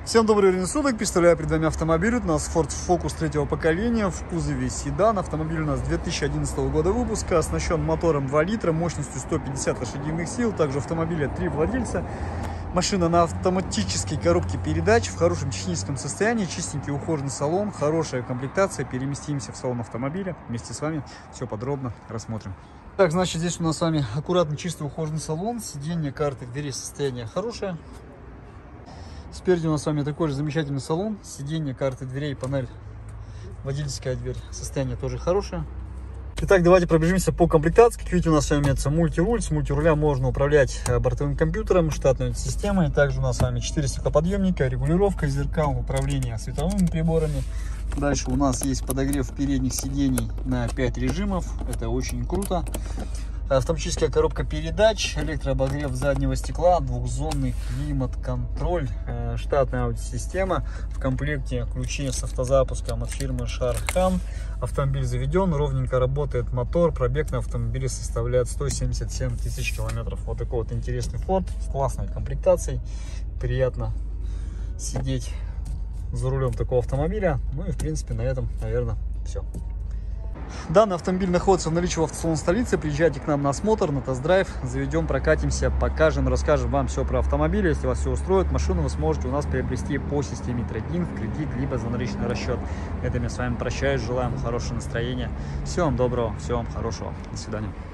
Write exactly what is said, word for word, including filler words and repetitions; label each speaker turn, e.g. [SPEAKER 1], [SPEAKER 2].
[SPEAKER 1] Всем добрый времени суток, представляю перед вами автомобиль, у нас Ford Focus третьего поколения, в кузове седан, автомобиль у нас две тысячи одиннадцатого года выпуска, оснащен мотором два литра, мощностью сто пятьдесят лошадиных сил, также автомобиля три владельца, машина на автоматической коробке передач, в хорошем техническом состоянии, чистенький ухоженный салон, хорошая комплектация, переместимся в салон автомобиля, вместе с вами все подробно рассмотрим. Так, значит, здесь у нас с вами аккуратный, чистый, ухоженный салон, сиденье, карты, двери, состояние хорошее. Спереди у нас с вами такой же замечательный салон, сиденье, карты дверей, панель, водительская дверь, состояние тоже хорошее. Итак, давайте пробежимся по комплектации. Как видите, у нас с вами имеется мультируль, с мультируля можно управлять бортовым компьютером, штатной системой. Также у нас с вами четыре стеклоподъемника, регулировка зеркал, управление световыми приборами. Дальше у нас есть подогрев передних сидений на пять режимов, это очень круто. Автоматическая коробка передач, электрообогрев заднего стекла, двухзонный климат-контроль, э, штатная аудиосистема. В комплекте ключи с автозапуском от фирмы Шархан. Автомобиль заведен, ровненько работает мотор. Пробег на автомобиле составляет сто семьдесят семь тысяч километров. Вот такой вот интересный Ford с классной комплектацией. Приятно сидеть за рулем такого автомобиля. Ну и в принципе на этом, наверное, все. Данный автомобиль находится в наличии в автосалоне столицы. Приезжайте к нам на осмотр, на тест-драйв, заведем, прокатимся, покажем, расскажем вам все про автомобиль. Если вас все устроит, машину вы сможете у нас приобрести по системе трейд-ин, в кредит, либо за наличный расчет. Это я с вами прощаюсь, желаем хорошего настроения. Всего вам доброго, всего вам хорошего, до свидания.